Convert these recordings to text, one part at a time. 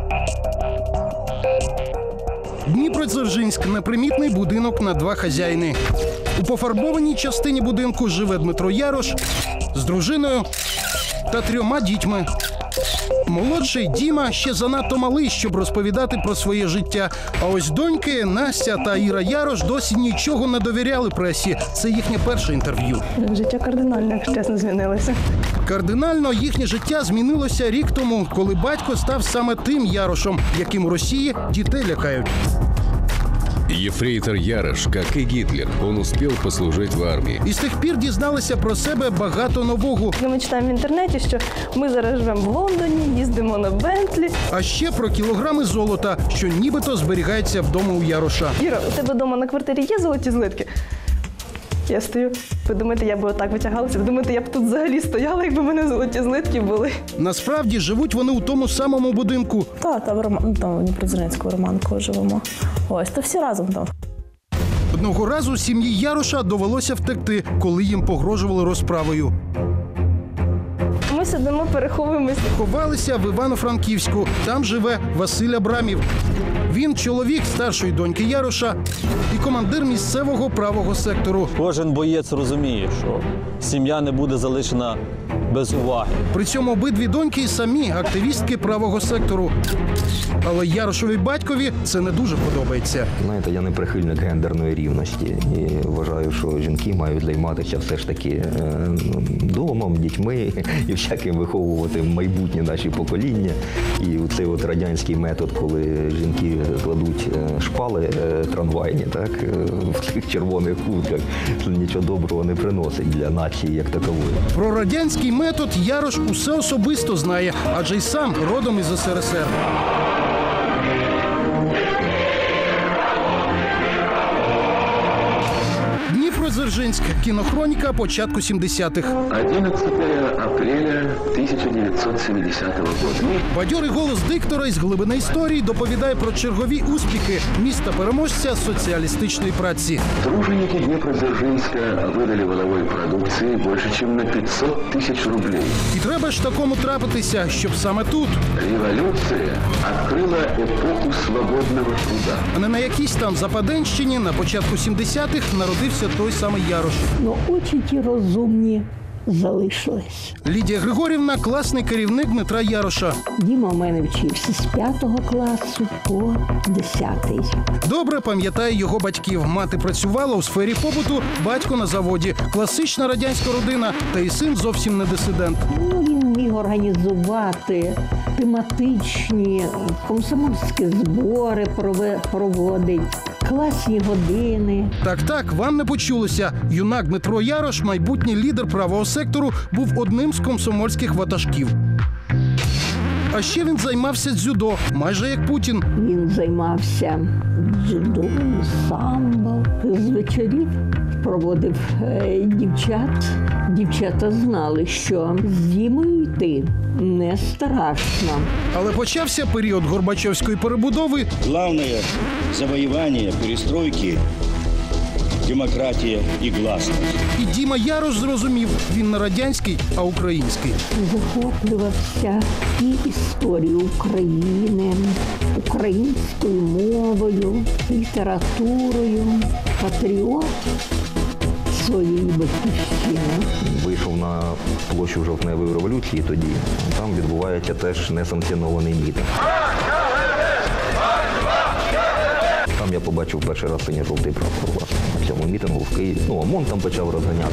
Дніпродзержинськ – непримітний будинок на два хазяїни. У пофарбованій частині будинку живе Дмитро Ярош з дружиною та 3 дітьми. Молодший Діма ще занадто малий, щоб розповідати про своє життя. А ось доньки Настя та Іра Ярош досі нічого не довіряли пресі. Це їхнє перше інтерв'ю. Життя кардинально, якщо чесно, змінилося. Кардинально їхнє життя змінилося рік тому, коли батько став саме тим Ярошем, яким у Росії дітей лякають. Ефрейтор Ярош, как и Гитлер, он успел послужить в армии. І з тих пір дізналися про себе багато нового. Ми читаємо в інтернеті, що ми зараз живемо в Лондоні, їздимо на Бентлі. А ще про кілограми золота, що нібито зберігається вдома у Яроша. Іра, у тебе вдома на квартирі є золоті злитки? Я стою. Ви думаєте, я б отак витягалася? Ви думаєте, я б тут взагалі стояла, якби в мене золоті злитки були? Насправді живуть вони у тому самому будинку. Там в Дніпродзержинську Романкову живемо. Ось, то всі разом там. Одного разу сім'ї Яроша довелося втекти, коли їм погрожували розправою. Ми сидимо, переховуємося. Ховалися в Івано-Франківську. Там живе Василь Абрамів. Він чоловік старшої доньки Яроша і командир місцевого правого сектору. Кожен боєць розуміє, що сім'я не буде залишена без уваги. При цьому обидві доньки самі активістки правого сектору. Але Ярошові батькові це не дуже подобається. Знаєте, я не прихильник гендерної рівності і вважаю, що жінки мають займатися все ж таки домом, дітьми і всяким виховувати майбутнє наші покоління. І цей от радянський метод, коли жінки кладуть шпали трамвайні, так, в цих червоних куртках, нічого доброго не приносить для нації як такової. Про радянський метод Ярош усе особисто знає, адже й сам родом із СРСР. Дніпродзержинськ. Кінохроніка початку 70-х. 11 апреля 1970 года. Бадьорий голос диктора із глибини історії доповідає про чергові успіхи міста-переможця соціалістичної праці. Труженики Днепродзержинска выдали воловой продукции больше, чем на 500 000 рублей. І треба ж такому трапитися, щоб саме тут, Революция открыла эпоху свободного труда. а не на якійсь там Западенщині на початку 70-х народився той самий Ярош. Ну, очі ті розумні залишились. Лідія Григорівна – класний керівник Дмитра Яроша. Діма у мене вчився з 5 класу по 10-й. Добре пам'ятає його батьків. Мати працювала у сфері побуту, батько на заводі. Класична радянська родина, та й син зовсім не дисидент. Ну, він міг організувати тематичні комсомольські збори, проводить, класні години. Так, вам не почулося. Юнак Дмитро Ярош, майбутній лідер правого сектору, був одним з комсомольських ватажків. А ще він займався дзюдо, майже як Путін. Він займався дзюдо, самбо. З вечорів проводив дівчат. Дівчата знали, що з Дімою йти не страшно. Але почався період Горбачовської перебудови. Главное завоевание, перестройки, демократія і гласність. І Діма Ярош зрозумів, він не радянський, а український. Захоплювався і історією України, українською мовою, літературою, патріот своєї батьківщини. Вийшов на площу Жовтневої революції тоді. Там відбувається теж несанкціонований мітинг. Там я побачив перший раз синьо-жовтий прапор, власне, на цьому мітингу в Києві. Ну, ОМОН там почав розганяти.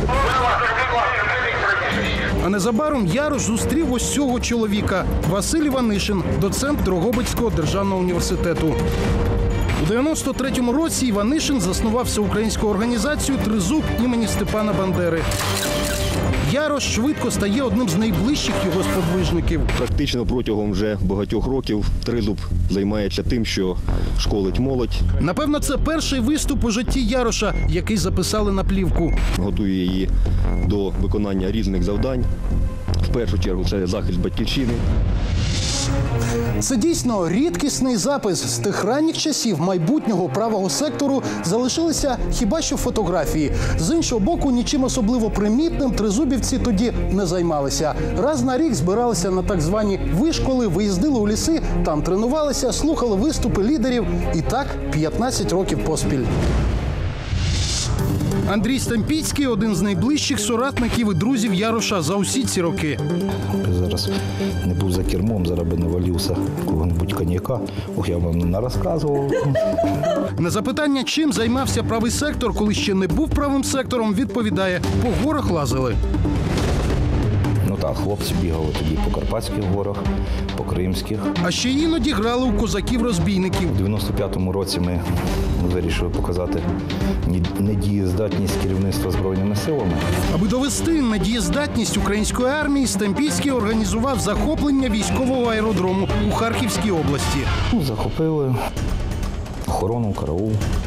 А незабаром Ярош зустрів ось цього чоловіка – Василь Іванишин, доцент Дрогобицького державного університету. У 93-му році Іванишин заснував всеукраїнську організацію «Тризуб» імені Степана Бандери. Ярош швидко стає одним з найближчих його сподвижників. Практично протягом вже багатьох років Тризуб займається тим, що школить молодь. Напевно, це перший виступ у житті Яроша, який записали на плівку. Готує її до виконання різних завдань. В першу чергу це захист батьківщини. Це дійсно рідкісний запис. З тих ранніх часів майбутнього правого сектору залишилися хіба що фотографії. З іншого боку, нічим особливо примітним тризубівці тоді не займалися. Раз на рік збиралися на так звані вишколи, виїздили у ліси, там тренувалися, слухали виступи лідерів. І так 15 років поспіль. Андрій Стампіцький – один з найближчих соратників і друзів Яроша за усі ці роки. Зараз не був за кермом, зараз би навалився кого-небудь коньяка. Ох, я вам не розказував. На запитання, чим займався правий сектор, коли ще не був правим сектором, відповідає – по горах лазили. Ну так, хлопці бігали тоді по Карпатських горах, по Кримських. А ще іноді грали у козаків-розбійників. У 95-му році ми вирішили показати недієздатність керівництва Збройними силами. Аби довести недієздатність української армії, Стампіцький організував захоплення військового аеродрому у Харківській області. Захопили охорону, караул.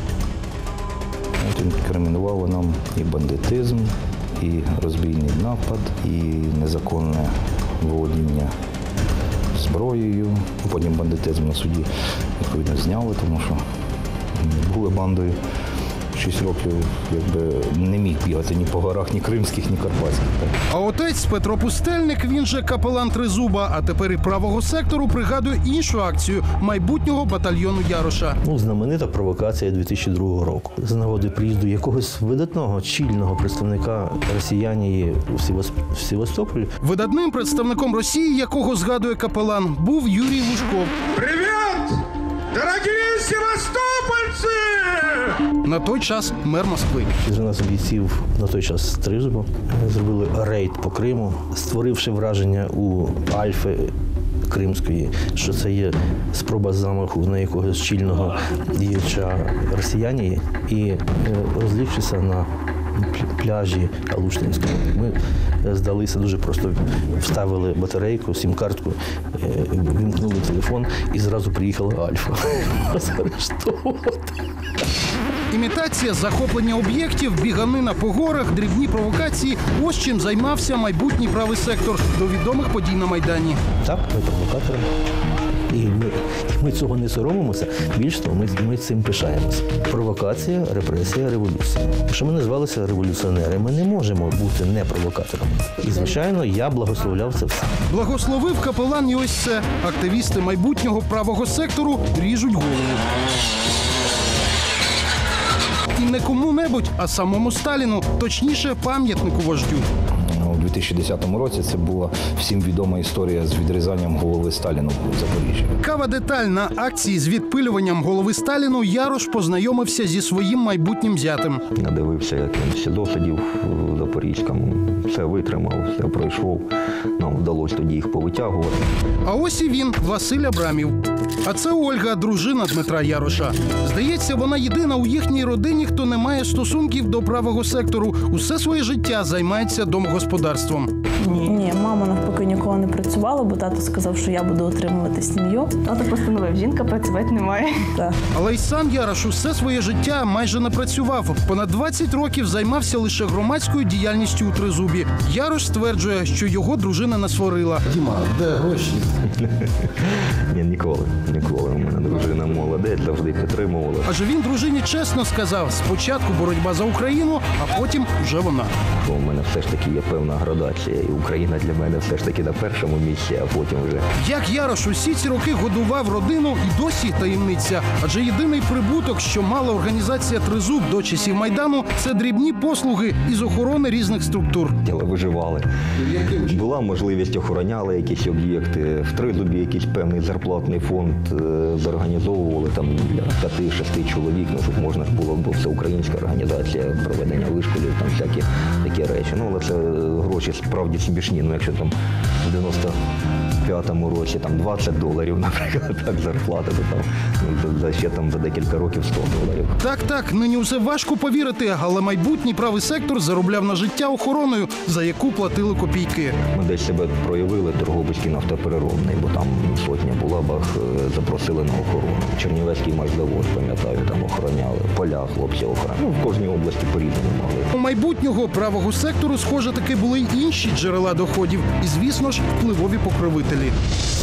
От інкримінували нам і бандитизм, і розбійний напад, і незаконне володіння зброєю. Потім бандитизм на суді, відповідно, зняли, тому що були бандою. 6 років якби не міг бігати ні по горах, ні кримських, ні карпатських. А отець Петро Пустельник, він же капелан Тризуба, а тепер і правого сектору, пригадує іншу акцію майбутнього батальйону Яроша. Знаменита провокація 2002 року. З нагоди приїзду якогось видатного, чільного представника росіянії у Севастополі. Видатним представником Росії, якого згадує капелан, був Юрій Лужков. Привіт, дорогі севастопольці! На той час мер Москви. З нас бійців на той час з Тризуба зробили рейд по Криму, створивши враження у Альфи Кримської, що це є спроба замаху на якогось чільного діяча росіянії, і розлігшися на пляжі Алуштинському. Ми здалися дуже просто, вставили батарейку, сім-картку, вімкнули телефон і зразу приїхала Альфа. Нас арештовувати. Імітація захоплення об'єктів, біганина по горах, дрібні провокації – ось чим займався майбутній правий сектор до відомих подій на Майдані. Так, ми провокатори. І ми цього не соромимося, більш того, ми цим пишаємося. Провокація, репресія, революція. Якщо ми назвалися революціонери, ми не можемо бути не провокаторами. І, звичайно, я благословляв це все. Благословив капелан і ось це. Активісти майбутнього правого сектору ріжуть голову. І не кому-небудь, а самому Сталіну, точніше, пам'ятнику вождю. У 2010 році це була всім відома історія з відрізанням голови Сталіну в Запоріжжі. Кава деталь. На акції з відпилюванням голови Сталіну Ярош познайомився зі своїм майбутнім зятем. Надивився, як він СІЗО сидів в Запорізькому. Все витримав, все пройшов. Нам вдалося тоді їх повитягувати. А ось і він, Василь Абрамів. А це Ольга, дружина Дмитра Яроша. Здається, вона єдина у їхній родині, хто не має стосунків до правого сектору. Усе своє життя займається домогосподарством. Ні, мама навпаки ніколи не працювала, бо тато сказав, що я буду отримувати сім'ю. Тато постановив, жінка працювати не має. Так. Але й сам Ярош усе своє життя майже не працював. Понад 20 років займався лише громадською діяльністю у Тризубі. Ярош стверджує, що його дружина насварила. Діма, де гроші? Ні, ніколи. У мене дружина молодець, завжди підтримувала. Адже він дружині чесно сказав, спочатку боротьба за Україну, а потім вже вона. У мене все ж таки є певна градація, і Україна для мене все ж таки на першому місці, а потім вже. Як Ярош усі ці роки годував родину, і досі таємниця. Адже єдиний прибуток, що мала організація Тризуб до часів Майдану, це дрібні послуги із охорони різних структур. Але виживали. Була можливість, охороняли якісь об'єкти. В Тризубі якийсь певний зарплатний фонд зорганізовували там для 5-6 чоловік, ну, щоб можна було, бо це українська організація проведення вишколів, там всякі такі речі. Ну, але це гроші справді смішні. Ну, якщо там в 95-му році там $20, наприклад, так зарплата, то там ще там за декілька років $100. Так, нині усе важко повірити, але майбутній правий сектор заробляв на життя охороною, за яку платили копійки. Ми десь себе проявили, Торговицький нафтопереробний, бо там сотня була, запросили на охорону. Чернівецький машзавод, пам'ятаю, там охороняли. Поля хлопці охороняли. Ну, в кожній області по-різному могли. У майбутнього правого сектору, схоже, таки були й інші джерела доходів. І, звісно ж, впливові покровителі.